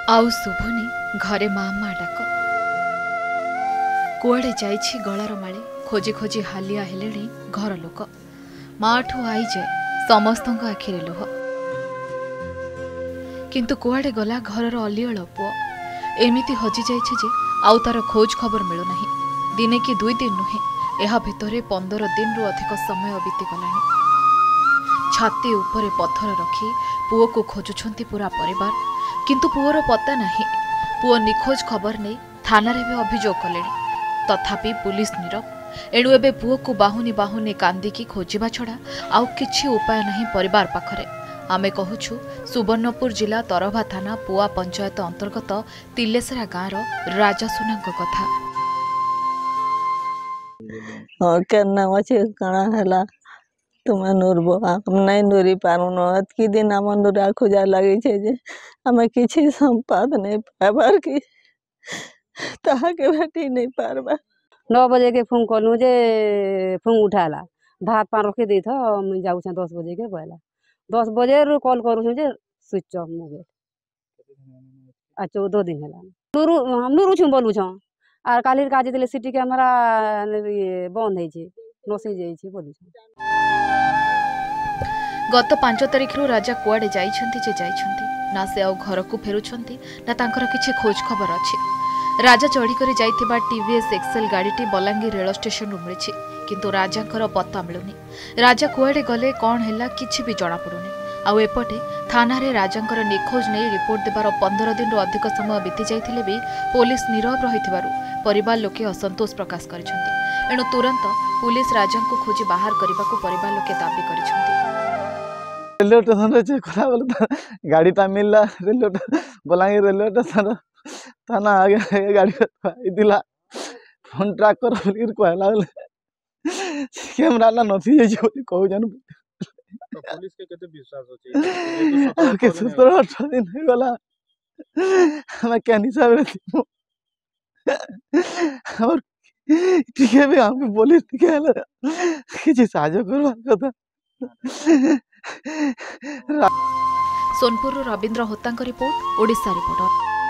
आउ शुभुनी घरे माँ माँ डाक कुआड़े जाइछि गलार माले खोजी खोजी हालिया हेलेणी घर लोक माँ ठू आई जाए समस्त आखिरे लुह किंतु कुआड़े गला घरर अलिअल पुओ एमिति हजि जाइछि जे आउ तार खोज खबर मिलुना दिने कि 2 दिन नुहे यह भितर 15 दिन रु अधिक समय बीतीगलानी। छाती उपरे पत्थर रखी पुओ को खोजुछंती पूरा परिवार किंतु पुओर पता नहीं। पुओ निखोज खबर नहीं थाना रे भी अभियोग कले तथापि पुलिस नीरव एणु एबे पुओ को बाहुनी बाहुनी कांदिकी खोजिबा छड़ा आउ किछि उपाय नहीं परिवार पाखरे। आमे कहूछु सुवर्णपुर जिला तरभा थाना पुआ पंचायत अंतर्गत तिलेसरा गाँव राजासुना कथा। केना अच्छे कणा है तुम्हें नुरबो हम नहीं नुरी पारुन कि दिन आम नुरा खोजा लगे छे जे हमें किसी संपाद नहीं पाबार की ताहा के भेटी नहीं पारबा। 9 बजे के फोन कलु जे फोन उठाला भात पान रखी दी था मुझे जाऊँ 10 बजे के कहला 10 बजे रू कॉल करूँ जे स्विच ऑफ मोबाइल आ 14 दिन है हम नुरु छू बोलू छो आर काली काज दिले सिटी कैमरा बंद है छे नसे जाई छे बोलू छो। गत 5 तारिख रु राजा कुआडे जाइछंती ना से आउ घर को फेरुछंती ना तांकर किछि खोज खबर अछि। राजा चढ़ी करी जाइथिबा टीवीएस एक्सेल गाड़ीटी बलांगीर रेल स्टेशन रु मिलिछि किंतु राजांकर पत्ता मिलुनी। राजा कुआडे गले कौन हैला किछि भी जणा पडुनी। आउ एपटे थाना रे राजांकर निखोज नै रिपोर्ट देबार 15 दिन रु अधिक समय बीती जाइथिले भी पुलिस नीरव रहिथिबारु परिवार लोके असंतोष प्रकाश करिसंती। एणु तुरंत पुलिस राजांको खोजी बाहर करबाको परिवार लोके दाबी करिसंती। रेलवे स्टेशन रे चेक करा बोले गाड़ी ता मिलला रेलवे बलांगीर रेलवे स्टेशन थाना आगे गाड़ी दिला फोन ट्रैक कर बोली कहला कैमरा ला नथी जे बोली कहू जन तो पुलिस के केते विश्वास होची के 17-18 दिन हो गला हम केनी सब रे और ठीक है भी हम पुलिस के किसी साहाय्य करवा कथा। सोनपुर रवींद्र होता रिपोर्ट ओडिशा रिपोर्टर।